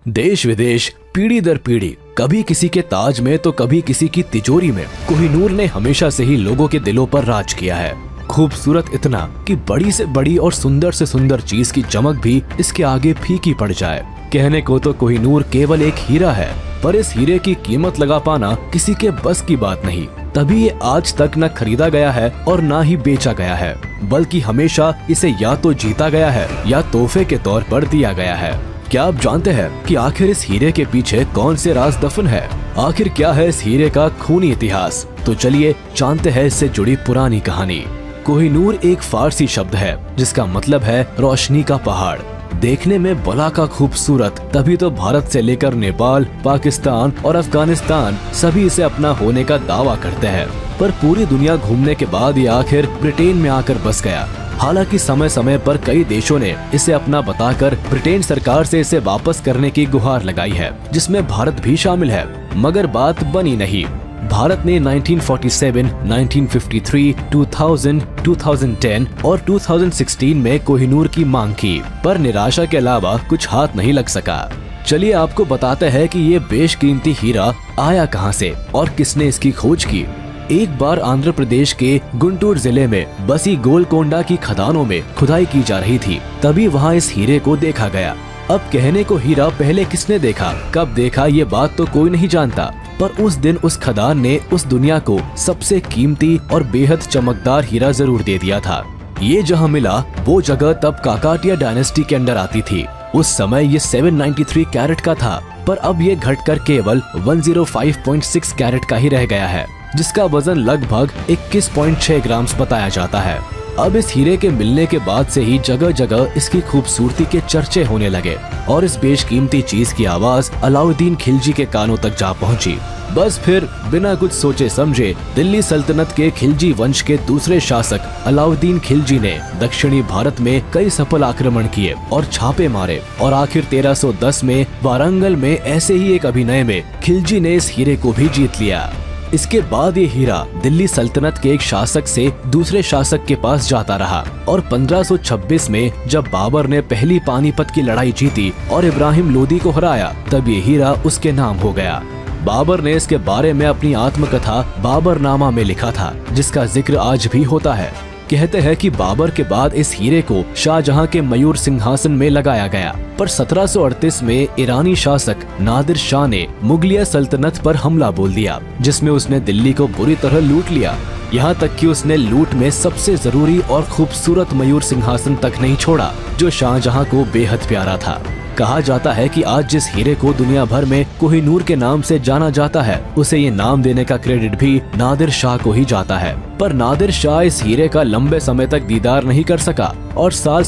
देश विदेश, पीढ़ी दर पीढ़ी, कभी किसी के ताज में तो कभी किसी की तिजोरी में, कोहिनूर ने हमेशा से ही लोगों के दिलों पर राज किया है। खूबसूरत इतना कि बड़ी से बड़ी और सुंदर से सुंदर चीज की चमक भी इसके आगे फीकी पड़ जाए। कहने को तो कोहिनूर केवल एक हीरा है, पर इस हीरे की कीमत लगा पाना किसी के बस की बात नहीं। तभी ये आज तक न खरीदा गया है और न ही बेचा गया है, बल्कि हमेशा इसे या तो जीता गया है या तोहफे के तौर पर दिया गया है। क्या आप जानते हैं कि आखिर इस हीरे के पीछे कौन से राज दफन है? आखिर क्या है इस हीरे का खूनी इतिहास? तो चलिए जानते हैं इससे जुड़ी पुरानी कहानी। कोहिनूर एक फारसी शब्द है जिसका मतलब है रोशनी का पहाड़। देखने में बला का खूबसूरत, तभी तो भारत से लेकर नेपाल, पाकिस्तान और अफगानिस्तान सभी इसे अपना होने का दावा करते हैं। पर पूरी दुनिया घूमने के बाद ये आखिर ब्रिटेन में आकर बस गया। हालांकि समय समय पर कई देशों ने इसे अपना बताकर ब्रिटेन सरकार से इसे वापस करने की गुहार लगाई है, जिसमें भारत भी शामिल है, मगर बात बनी नहीं। भारत ने 1947, 1953, 2000, 2010 और 2016 में कोहिनूर की मांग की, पर निराशा के अलावा कुछ हाथ नहीं लग सका। चलिए आपको बताते हैं कि ये बेशकीमती हीरा आया कहां से और किसने इसकी खोज की। एक बार आंध्र प्रदेश के गुंटूर जिले में बसी गोलकोंडा की खदानों में खुदाई की जा रही थी, तभी वहां इस हीरे को देखा गया। अब कहने को हीरा पहले किसने देखा, कब देखा, ये बात तो कोई नहीं जानता, पर उस दिन उस खदान ने उस दुनिया को सबसे कीमती और बेहद चमकदार हीरा जरूर दे दिया था। ये जहाँ मिला वो जगह तब काकाटिया डायनेस्टी के अंडर आती थी। उस समय ये 793 कैरेट का था, पर अब ये घटकर केवल 105.6 कैरेट का ही रह गया है, जिसका वजन लगभग 21.6 ग्राम बताया जाता है। अब इस हीरे के मिलने के बाद से ही जगह जगह इसकी खूबसूरती के चर्चे होने लगे और इस बेशकीमती चीज की आवाज अलाउद्दीन खिलजी के कानों तक जा पहुंची। बस फिर बिना कुछ सोचे समझे दिल्ली सल्तनत के खिलजी वंश के दूसरे शासक अलाउद्दीन खिलजी ने दक्षिणी भारत में कई सफल आक्रमण किए और छापे मारे, और आखिर 1310 में वारंगल में ऐसे ही एक अभिनय में खिलजी ने इस हीरे को भी जीत लिया। इसके बाद ये हीरा दिल्ली सल्तनत के एक शासक से दूसरे शासक के पास जाता रहा, और 1526 में जब बाबर ने पहली पानीपत की लड़ाई जीती और इब्राहिम लोदी को हराया, तब ये हीरा उसके नाम हो गया। बाबर ने इसके बारे में अपनी आत्मकथा बाबरनामा में लिखा था, जिसका जिक्र आज भी होता है। कहते हैं कि बाबर के बाद इस हीरे को शाहजहां के मयूर सिंहासन में लगाया गया, पर 1738 में ईरानी शासक नादिर शाह ने मुगलिया सल्तनत पर हमला बोल दिया, जिसमें उसने दिल्ली को बुरी तरह लूट लिया। यहाँ तक कि उसने लूट में सबसे जरूरी और खूबसूरत मयूर सिंहासन तक नहीं छोड़ा, जो शाहजहां को बेहद प्यारा था। कहा जाता है कि आज जिस हीरे को दुनिया भर में कोहिनूर के नाम से जाना जाता है, उसे ये नाम देने का क्रेडिट भी नादिर शाह को ही जाता है। पर नादिर शाह इस हीरे का लंबे समय तक दीदार नहीं कर सका और साल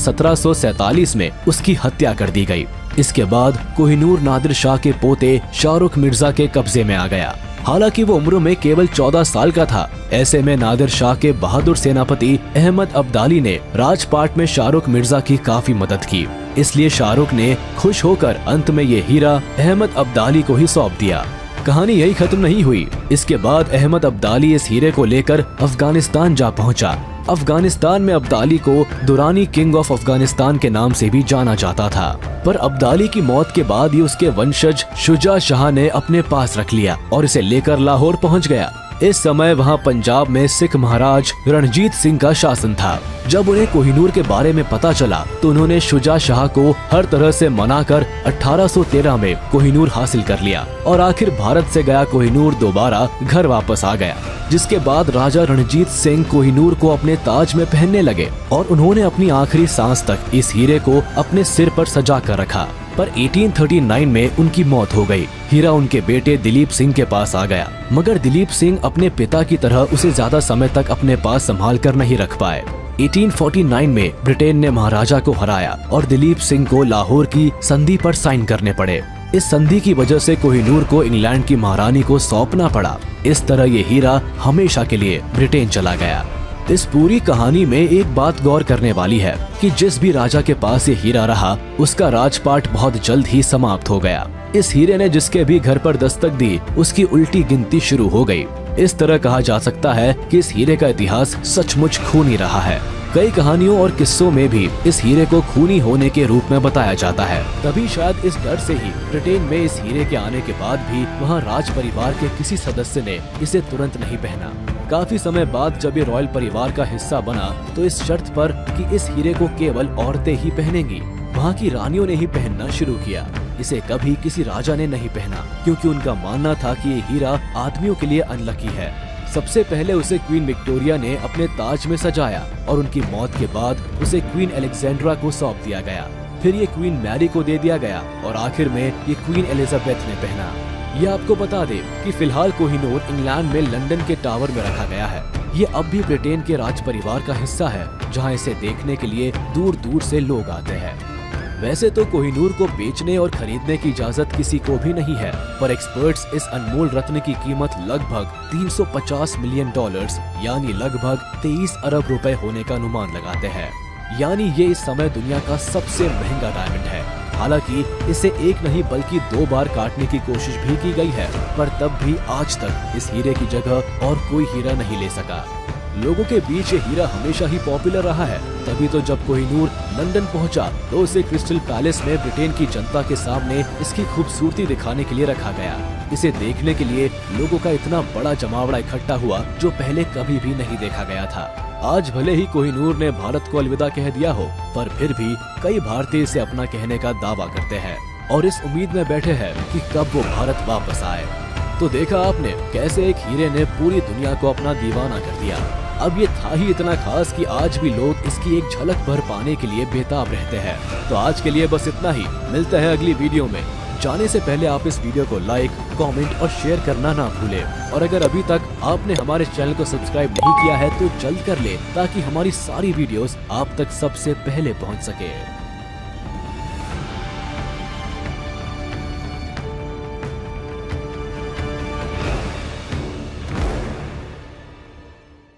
1747 में उसकी हत्या कर दी गई। इसके बाद कोहिनूर नादिर शाह के पोते शाहरुख मिर्जा के कब्जे में आ गया। हालांकि वो उम्र में केवल 14 साल का था। ऐसे में नादिर शाह के बहादुर सेनापति अहमद अब्दाली ने राजपाट में शाहरुख मिर्जा की काफी मदद की, इसलिए शाहरुख ने खुश होकर अंत में ये हीरा अहमद अब्दाली को ही सौंप दिया। कहानी यही खत्म नहीं हुई। इसके बाद अहमद अब्दाली इस हीरे को लेकर अफगानिस्तान जा पहुंचा। अफगानिस्तान में अब्दाली को दुरानी किंग ऑफ अफगानिस्तान के नाम से भी जाना जाता था, पर अब्दाली की मौत के बाद ही उसके वंशज शुजा शाह ने अपने पास रख लिया और इसे लेकर लाहौर पहुंच गया। इस समय वहां पंजाब में सिख महाराज रणजीत सिंह का शासन था। जब उन्हें कोहिनूर के बारे में पता चला तो उन्होंने शुजा शाह को हर तरह से मनाकर 1813 में कोहिनूर हासिल कर लिया, और आखिर भारत से गया कोहिनूर दोबारा घर वापस आ गया। जिसके बाद राजा रणजीत सिंह कोहिनूर को अपने ताज में पहनने लगे और उन्होंने अपनी आखिरी सांस तक इस हीरे को अपने सिर पर सजा कर रखा। पर 1839 में उनकी मौत हो गई। हीरा उनके बेटे दिलीप सिंह के पास आ गया, मगर दिलीप सिंह अपने पिता की तरह उसे ज्यादा समय तक अपने पास संभाल कर नहीं रख पाए। 1849 में ब्रिटेन ने महाराजा को हराया और दिलीप सिंह को लाहौर की संधि पर साइन करने पड़े। इस संधि की वजह से कोहिनूर को इंग्लैंड की महारानी को सौंपना पड़ा। इस तरह ये हीरा हमेशा के लिए ब्रिटेन चला गया। इस पूरी कहानी में एक बात गौर करने वाली है कि जिस भी राजा के पास ये हीरा रहा, उसका राजपाट बहुत जल्द ही समाप्त हो गया। इस हीरे ने जिसके भी घर पर दस्तक दी, उसकी उल्टी गिनती शुरू हो गई। इस तरह कहा जा सकता है कि इस हीरे का इतिहास सचमुच खूनी रहा है। कई कहानियों और किस्सों में भी इस हीरे को खूनी होने के रूप में बताया जाता है। तभी शायद इस डर से ही ब्रिटेन में इस हीरे के आने के बाद भी वहाँ राज परिवार के किसी सदस्य ने इसे तुरंत नहीं पहना। काफी समय बाद जब ये रॉयल परिवार का हिस्सा बना तो इस शर्त पर कि इस हीरे को केवल औरतें ही पहनेंगी। वहाँ की रानियों ने ही पहनना शुरू किया। इसे कभी किसी राजा ने नहीं पहना, क्योंकि उनका मानना था कि ये हीरा आदमियों के लिए अनलकी है। सबसे पहले उसे क्वीन विक्टोरिया ने अपने ताज में सजाया और उनकी मौत के बाद उसे क्वीन अलेक्जेंड्रा को सौंप दिया गया। फिर ये क्वीन मैरी को दे दिया गया और आखिर में ये क्वीन एलिजाबेथ ने पहना। ये आपको बता दे कि फिलहाल कोहिनूर इंग्लैंड में लंदन के टावर में रखा गया है। ये अब भी ब्रिटेन के राज परिवार का हिस्सा है, जहाँ इसे देखने के लिए दूर दूर से लोग आते हैं। वैसे तो कोहिनूर को बेचने और खरीदने की इजाजत किसी को भी नहीं है, पर एक्सपर्ट्स इस अनमोल रत्न की कीमत लगभग 350 मिलियन डॉलर्स यानी लगभग 23 अरब रुपए होने का अनुमान लगाते हैं। यानी ये इस समय दुनिया का सबसे महंगा डायमंड है। हालांकि इसे एक नहीं बल्कि 2 बार काटने की कोशिश भी की गई है, पर तब भी आज तक इस हीरे की जगह और कोई हीरा नहीं ले सका। लोगों के बीच ये हीरा हमेशा ही पॉपुलर रहा है। तभी तो जब कोहिनूर लंदन पहुंचा तो उसे क्रिस्टल पैलेस में ब्रिटेन की जनता के सामने इसकी खूबसूरती दिखाने के लिए रखा गया। इसे देखने के लिए लोगों का इतना बड़ा जमावड़ा इकट्ठा हुआ जो पहले कभी भी नहीं देखा गया था। आज भले ही कोहिनूर ने भारत को अलविदा कह दिया हो, पर फिर भी कई भारतीय इसे अपना कहने का दावा करते हैं और इस उम्मीद में बैठे हैं कि कब वो भारत वापस आए। तो देखा आपने कैसे एक हीरे ने पूरी दुनिया को अपना दीवाना कर दिया। अब ये था ही इतना खास कि आज भी लोग इसकी एक झलक भर पाने के लिए बेताब रहते हैं। तो आज के लिए बस इतना ही, मिलते हैं अगली वीडियो में। जाने से पहले आप इस वीडियो को लाइक, कमेंट और शेयर करना ना भूलें। और अगर अभी तक आपने हमारे चैनल को सब्सक्राइब नहीं किया है तो जल्द कर ले, ताकि हमारी सारी वीडियोस आप तक सबसे पहले पहुंच सके।